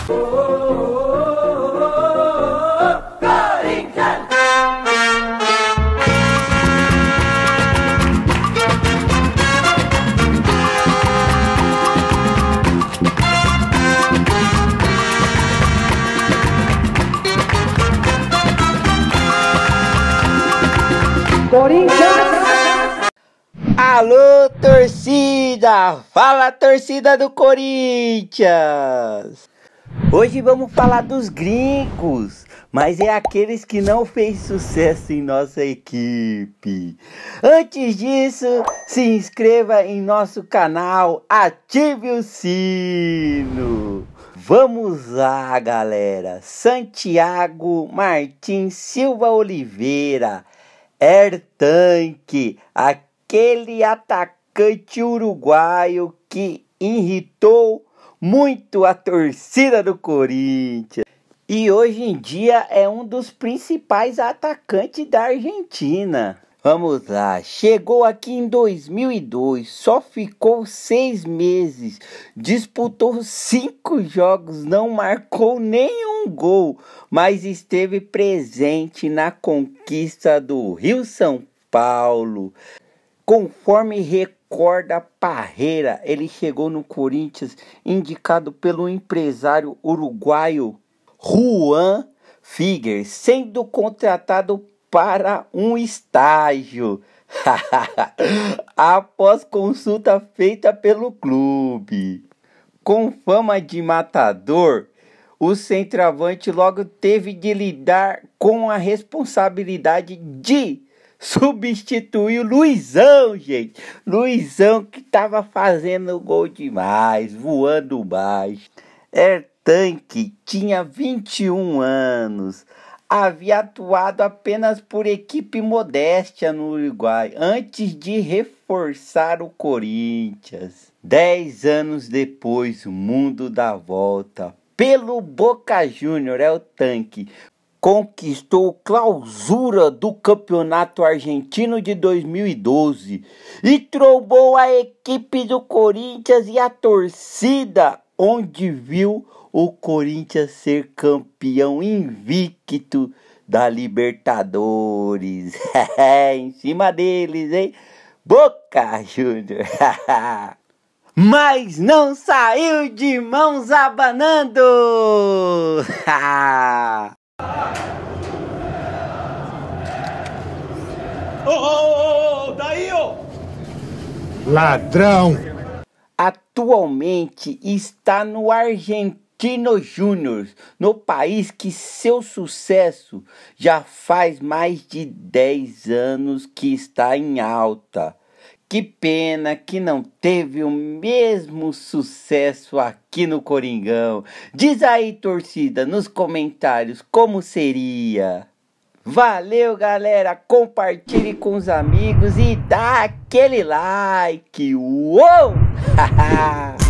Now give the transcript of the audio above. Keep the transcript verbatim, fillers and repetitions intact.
Corinthians! Alô, torcida! Fala, torcida do Corinthians! Hoje vamos falar dos gringos, mas é aqueles que não fez sucesso em nossa equipe. Antes disso, se inscreva em nosso canal, ative o sino. Vamos lá, galera. Santiago Martins Silva Oliveira, Ertanque, aquele atacante uruguaio que irritou muito a torcida do Corinthians. E hoje em dia é um dos principais atacantes da Argentina. Vamos lá, chegou aqui em dois mil e dois, só ficou seis meses, disputou cinco jogos, não marcou nenhum gol, mas esteve presente na conquista do Rio-São Paulo. Conforme recorda Parreira, ele chegou no Corinthians indicado pelo empresário uruguaio Juan Figuer, sendo contratado para um estágio, após consulta feita pelo clube. Com fama de matador, o centroavante logo teve de lidar com a responsabilidade de substituir o Luizão, gente. Luizão que estava fazendo gol demais, voando baixo. Ertanque tinha vinte e um anos. Havia atuado apenas por equipe modéstia no Uruguai, antes de reforçar o Corinthians. Dez anos depois, o mundo dá volta. Pelo Boca Juniors, Ertanque conquistou clausura do Campeonato Argentino de dois mil e doze e trombou a equipe do Corinthians e a torcida, onde viu o Corinthians ser campeão invicto da Libertadores. Em cima deles, hein? Boca Juniors. Mas não saiu de mãos abanando. Ô, ô, ô, daí, ô! Ladrão! Atualmente está no Argentino Júnior, no país que seu sucesso já faz mais de dez anos que está em alta. Que pena que não teve o mesmo sucesso aqui no Coringão. Diz aí, torcida, nos comentários como seria. Valeu, galera, compartilhe com os amigos e dá aquele like. Uou!